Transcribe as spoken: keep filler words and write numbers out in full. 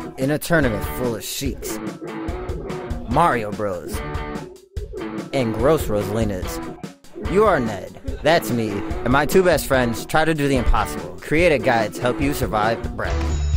In a tournament full of Sheiks, Mario Bros, and gross Rosalinas, you are Ned, that's me, and my two best friends try to do the impossible. Create a guide to help you survive the breath.